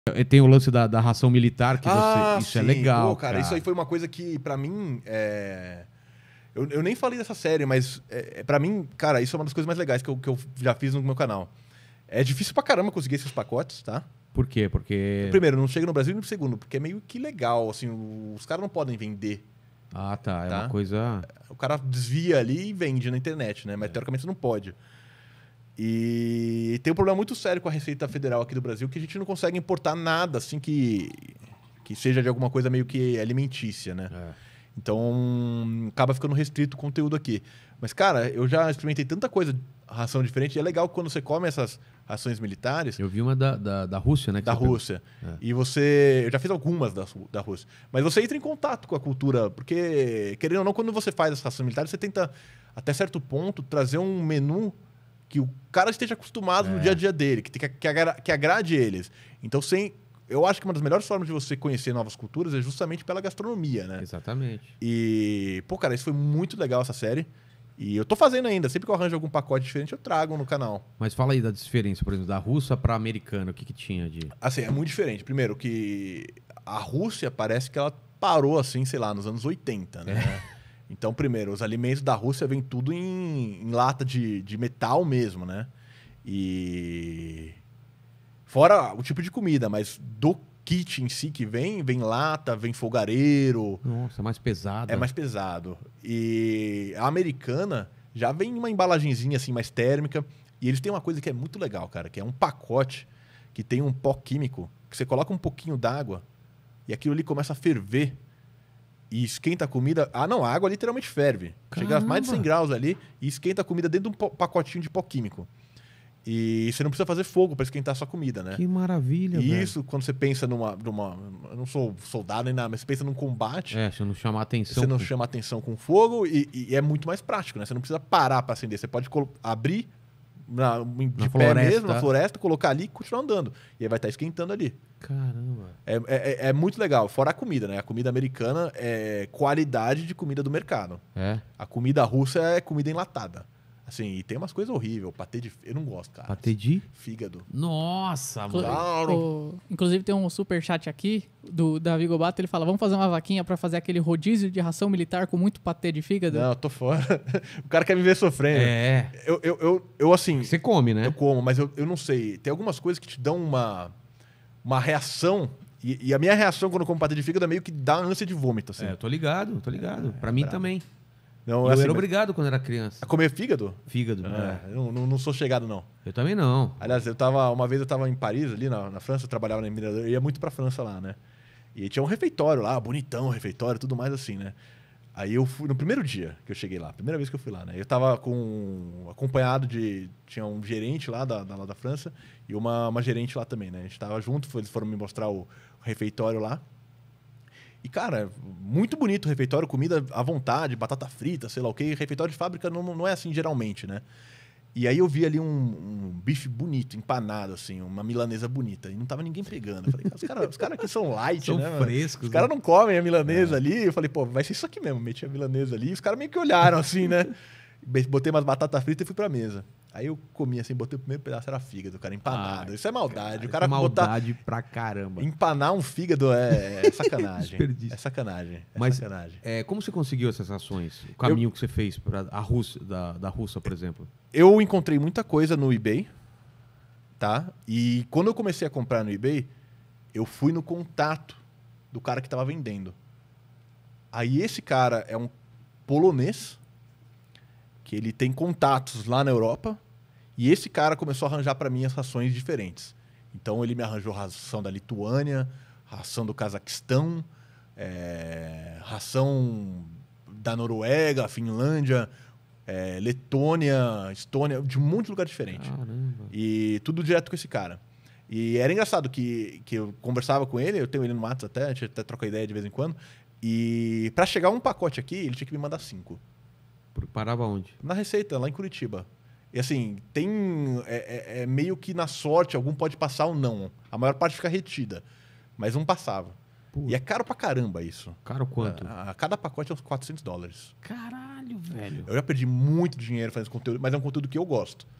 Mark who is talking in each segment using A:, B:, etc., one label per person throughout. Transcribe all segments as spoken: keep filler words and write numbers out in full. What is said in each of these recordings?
A: Tem o lance da, da ração militar, que
B: ah,
A: você... Isso
B: sim.
A: é legal,
B: Pô, cara,
A: cara.
B: Isso aí foi uma coisa que, pra mim, é... eu, eu nem falei dessa série, mas é, pra mim, cara, isso é uma das coisas mais legais que eu, que eu já fiz no meu canal. É difícil pra caramba conseguir esses pacotes, tá?
A: Por quê? Porque...
B: Primeiro, não chega no Brasil, e no segundo, porque é meio que legal, assim, os caras não podem vender.
A: Ah, tá. É
B: Tá?
A: uma coisa...
B: O cara desvia ali e vende na internet, né? Mas é. teoricamente você não pode. E tem um problema muito sério com a Receita Federal aqui do Brasil, que a gente não consegue importar nada, assim, que, que seja de alguma coisa meio que alimentícia, né? É. Então, acaba ficando restrito o conteúdo aqui. Mas, cara, eu já experimentei tanta coisa, ração diferente, e é legal quando você come essas rações militares...
A: Eu vi uma da, da, da Rússia, né? Que
B: da Rússia. É. E você... Eu já fiz algumas da, da Rússia. Mas você entra em contato com a cultura, porque, querendo ou não, quando você faz as rações militares, você tenta, até certo ponto, trazer um menu que o cara esteja acostumado é. no dia a dia dele, que, que, agra, que agrade eles. Então, sem... Eu acho que uma das melhores formas de você conhecer novas culturas é justamente pela gastronomia, né?
A: Exatamente.
B: E, pô, cara, isso foi muito legal, essa série. E eu tô fazendo ainda. Sempre que eu arranjo algum pacote diferente, eu trago no canal.
A: Mas fala aí da diferença, por exemplo, da russa pra americana. O que que tinha de...
B: Assim, é muito diferente. Primeiro, que a Rússia parece que ela parou, assim, sei lá, nos anos oitenta, né? É. Então, primeiro, os alimentos da Rússia vêm tudo em, em lata de, de metal mesmo, né? E... Fora o tipo de comida, mas do kit em si que vem, vem lata, vem fogareiro.
A: Nossa, é mais pesado.
B: É mais pesado. E a americana já vem uma embalagenzinha assim mais térmica. E eles têm uma coisa que é muito legal, cara, que é um pacote que tem um pó químico, que você coloca um pouquinho d'água e aquilo ali começa a ferver e esquenta a comida. Ah, não, a água literalmente ferve.
A: Caramba.
B: Chega a mais de cem graus ali e esquenta a comida dentro de um pacotinho de pó químico. E você não precisa fazer fogo para esquentar a sua comida, né?
A: Que maravilha,
B: E
A: velho.
B: isso, quando você pensa numa, numa... Eu não sou soldado nem nada, mas você pensa num combate...
A: É, você não chama atenção.
B: Você não
A: com...
B: chama atenção com fogo e, e é muito mais prático, né? Você não precisa parar para acender. Você pode abrir na, de
A: na
B: pé
A: floresta.
B: mesmo, na floresta, colocar ali e continuar andando. E aí vai estar esquentando ali.
A: Caramba.
B: É, é, é muito legal. Fora a comida, né? A comida americana é qualidade de comida do mercado.
A: É.
B: A comida russa é comida enlatada. Assim, e tem umas coisas horríveis. Patê de... Eu não gosto, cara.
A: Patê de?
B: Fígado.
A: Nossa, mano.
B: Claro.
C: O... Inclusive tem um superchat aqui do Davi Gobato. Ele fala, vamos fazer uma vaquinha pra fazer aquele rodízio de ração militar com muito patê de fígado?
B: Não, eu tô fora. O cara quer me ver sofrendo.
A: É.
B: Eu, eu, eu, eu assim...
A: Você come, né?
B: Eu como, mas eu, eu não sei. Tem algumas coisas que te dão uma, uma reação... E, e a minha reação quando eu como patê de fígado é meio que dá ânsia de vômito, assim.
A: É, eu tô ligado, tô ligado. É, pra mim
B: bravo.
A: também.
B: Não,
A: eu
B: assim,
A: era obrigado quando era criança.
B: A comer fígado?
A: Fígado.
B: É,
A: É.
B: eu não, não sou chegado, não.
A: Eu também não.
B: Aliás, eu tava, uma vez eu tava em Paris, ali na, na França, eu trabalhava na Mirador, eu ia muito pra França lá, né? E tinha um refeitório lá, bonitão, refeitório, tudo mais assim, né? Aí eu fui, no primeiro dia que eu cheguei lá, primeira vez que eu fui lá, né? Eu tava com, acompanhado de, tinha um gerente lá da, da, lá da França e uma, uma gerente lá também, né? A gente tava junto, eles foram me mostrar o, o refeitório lá. E, cara, muito bonito o refeitório, comida à vontade, batata frita, sei lá o quê. Refeitório de fábrica não, não é assim geralmente, né? E aí eu vi ali um, um bife bonito, empanado, assim, uma milanesa bonita. E não tava ninguém pegando. Eu falei, os caras os cara aqui são light,
A: são
B: né?
A: frescos.
B: Os caras não comem a milanesa é. ali. Eu falei, pô, vai ser isso aqui mesmo. Meti a milanesa ali. E os caras meio que olharam assim, né? Botei umas batatas fritas e fui pra mesa. Aí eu comi assim, botei o primeiro pedaço, era fígado, cara, empanado. Ah, isso é maldade.
A: Cara,
B: o cara
A: é maldade
B: botar...
A: pra caramba.
B: Empanar um fígado é, é sacanagem. é sacanagem. É
A: Mas
B: sacanagem.
A: É, como você conseguiu essas ações? O caminho eu... que você fez para a Rússia, da, da Rússia, por exemplo?
B: Eu encontrei muita coisa no eBay, tá? E quando eu comecei a comprar no eBay, eu fui no contato do cara que estava vendendo. Aí esse cara é um polonês, que ele tem contatos lá na Europa, e esse cara começou a arranjar para mim as rações diferentes. Então ele me arranjou ração da Lituânia, ração do Cazaquistão, é, ração da Noruega, Finlândia, é, Letônia, Estônia, de um monte de lugar diferente.
A: Caramba.
B: E tudo direto com esse cara. E era engraçado que, que eu conversava com ele, eu tenho ele no Matos até, a gente até troca ideia de vez em quando, e para chegar um pacote aqui, ele tinha que me mandar cinco.
A: Parava onde?
B: Na Receita, lá em Curitiba. E assim, tem... É, é, é meio que na sorte, algum pode passar ou não. A maior parte fica retida. Mas não passava. Puta. E é caro pra caramba isso.
A: Caro quanto?
B: A, a cada pacote é uns quatrocentos dólares.
A: Caralho, velho.
B: Eu já perdi muito dinheiro fazendo esse conteúdo, mas é um conteúdo que eu gosto.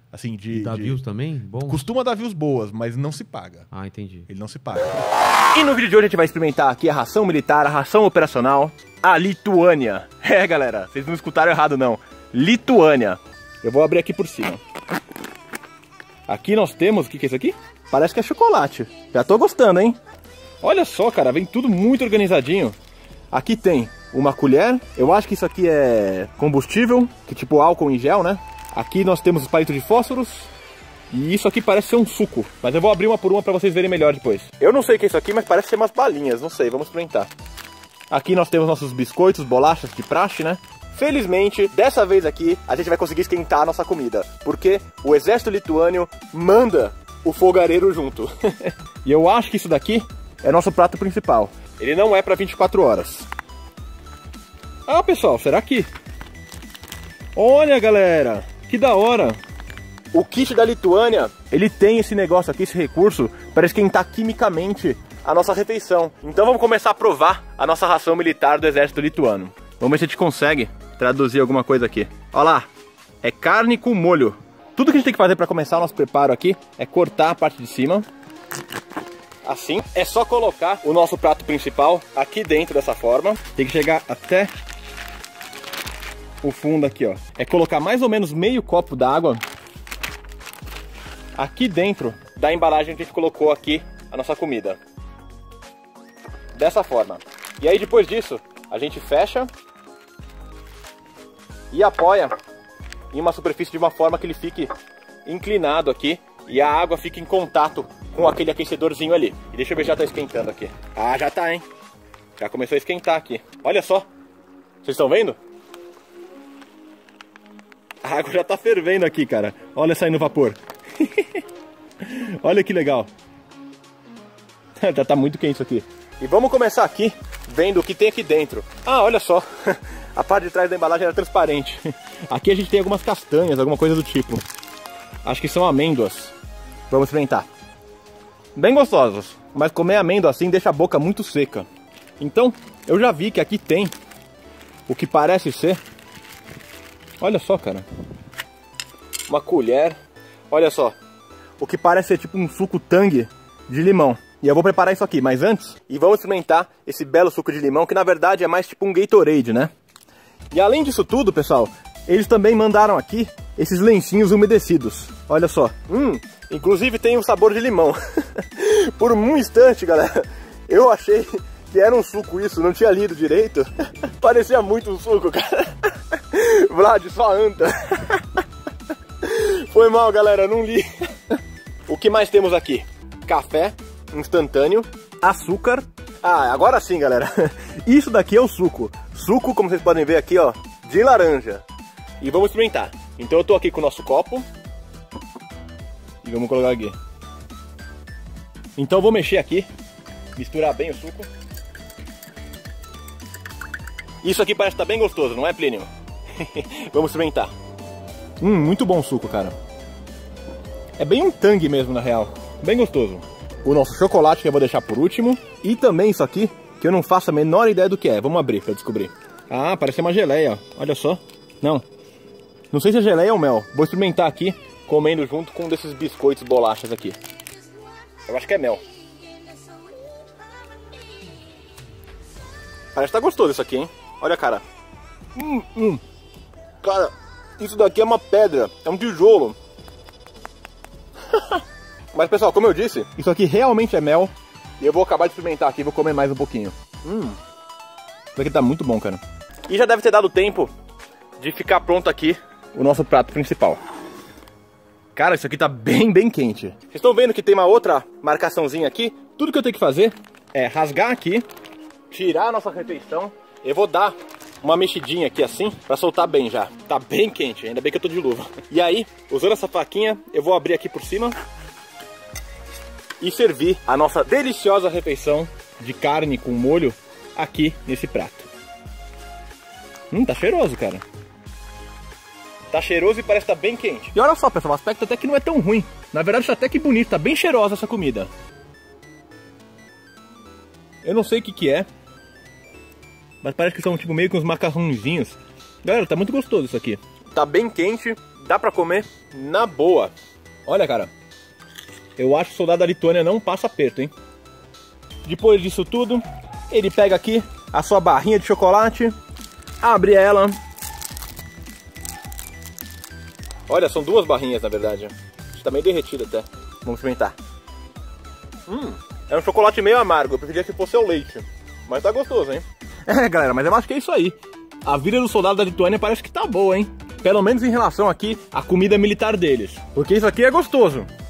B: Assim, de...
A: Dá
B: de...
A: views também? Bom.
B: Costuma dar views boas, mas não se paga.
A: Ah, entendi.
B: Ele não se paga.
D: E no vídeo de hoje a gente vai experimentar aqui a ração militar, a ração operacional, a Lituânia. É, galera, vocês não escutaram errado não. Lituânia. Eu vou abrir aqui por cima. Aqui nós temos, o que que é isso aqui? Parece que é chocolate. Já tô gostando, hein? Olha só, cara, vem tudo muito organizadinho. Aqui tem uma colher, eu acho que isso aqui é combustível, que tipo álcool em gel, né? Aqui nós temos os palitos de fósforos. E isso aqui parece ser um suco, mas eu vou abrir uma por uma pra vocês verem melhor depois. Eu não sei o que é isso aqui, mas parece ser umas balinhas, não sei, vamos experimentar. Aqui nós temos nossos biscoitos, bolachas de praxe, né? Felizmente, dessa vez aqui, a gente vai conseguir esquentar a nossa comida, porque o exército lituânio manda o fogareiro junto. E eu acho que isso daqui é nosso prato principal. Ele não é pra vinte e quatro horas. Ah, pessoal, será que... Olha, galera, que da hora! O kit da Lituânia, ele tem esse negócio aqui, esse recurso, para esquentar quimicamente a nossa refeição. Então vamos começar a provar a nossa ração militar do exército lituano. Vamos ver se a gente consegue traduzir alguma coisa aqui. Olha lá, é carne com molho. Tudo que a gente tem que fazer para começar o nosso preparo aqui é cortar a parte de cima. Assim, é só colocar o nosso prato principal aqui dentro dessa forma. Tem que chegar até o fundo aqui, ó. É colocar mais ou menos meio copo d'água aqui dentro da embalagem que a gente colocou aqui a nossa comida. Dessa forma. E aí depois disso, a gente fecha e apoia em uma superfície de uma forma que ele fique inclinado aqui e a água fique em contato com aquele aquecedorzinho ali. E deixa eu ver se já tá esquentando aqui. Ah, já tá, hein? Já começou a esquentar aqui. Olha só. Vocês estão vendo? A água já tá fervendo aqui, cara. Olha saindo vapor. Olha que legal. Já tá muito quente isso aqui. E vamos começar aqui vendo o que tem aqui dentro. Ah, olha só. A parte de trás da embalagem era transparente. Aqui a gente tem algumas castanhas, alguma coisa do tipo. Acho que são amêndoas. Vamos experimentar. Bem gostosos, mas comer amêndoa assim deixa a boca muito seca. Então, eu já vi que aqui tem o que parece ser... Olha só, cara. Uma colher. Olha só. O que parece ser tipo um suco Tang de limão. E eu vou preparar isso aqui, mas antes... E vamos experimentar esse belo suco de limão, que na verdade é mais tipo um Gatorade, né? E além disso tudo, pessoal, eles também mandaram aqui esses lencinhos umedecidos. Olha só. Hum, inclusive tem o sabor de limão. Por um instante, galera, eu achei que era um suco isso, não tinha lido direito. Parecia muito um suco, cara. Vlad, só anda. Foi mal, galera, não li. O que mais temos aqui? Café instantâneo, açúcar. Ah, agora sim, galera. Isso daqui é o suco. Suco, como vocês podem ver aqui, ó, de laranja. E vamos experimentar. Então eu tô aqui com o nosso copo. E vamos colocar aqui. Então eu vou mexer aqui. Misturar bem o suco. Isso aqui parece que tá bem gostoso, não é, Plínio? Vamos experimentar. Hum, muito bom o suco, cara. É bem um Tang mesmo, na real. Bem gostoso. O nosso chocolate que eu vou deixar por último. E também isso aqui, que eu não faço a menor ideia do que é. Vamos abrir pra descobrir. Ah, parece uma geleia, ó. Olha só. Não. Não sei se é geleia ou mel. Vou experimentar aqui, comendo junto com um desses biscoitos bolachas aqui. Eu acho que é mel. Parece que tá gostoso isso aqui, hein? Olha, cara. Hum, hum. Cara, isso daqui é uma pedra. É um tijolo. Mas, pessoal, como eu disse, isso aqui realmente é mel. E eu vou acabar de experimentar aqui, vou comer mais um pouquinho. Hum. Isso aqui tá muito bom, cara. E já deve ter dado tempo de ficar pronto aqui o nosso prato principal. Cara, isso aqui tá bem, bem quente. Vocês estão vendo que tem uma outra marcaçãozinha aqui? Tudo que eu tenho que fazer é rasgar aqui, tirar a nossa refeição. Eu vou dar uma mexidinha aqui assim, pra soltar bem já. Tá bem quente, ainda bem que eu tô de luva. E aí, usando essa faquinha, eu vou abrir aqui por cima e servir a nossa deliciosa refeição de carne com molho aqui nesse prato. Hum, tá cheiroso, cara. Tá cheiroso e parece que tá bem quente. E olha só, pessoal, o aspecto até que não é tão ruim. Na verdade, tá até que bonito, tá bem cheirosa essa comida. Eu não sei o que que é, mas parece que são tipo meio que uns macarrãozinhos. Galera, tá muito gostoso isso aqui. Tá bem quente dá pra comer na boa. Olha, cara, eu acho que o soldado da Lituânia não passa aperto, hein? Depois disso tudo, ele pega aqui a sua barrinha de chocolate, abre ela. Olha, são duas barrinhas, na verdade. Está meio derretida até. Vamos experimentar. Hum, é um chocolate meio amargo. Eu preferia que fosse o leite. Mas tá gostoso, hein? É, galera, mas eu acho que é isso aí. A vida do soldado da Lituânia parece que tá boa, hein? Pelo menos em relação aqui à comida militar deles. Porque isso aqui é gostoso.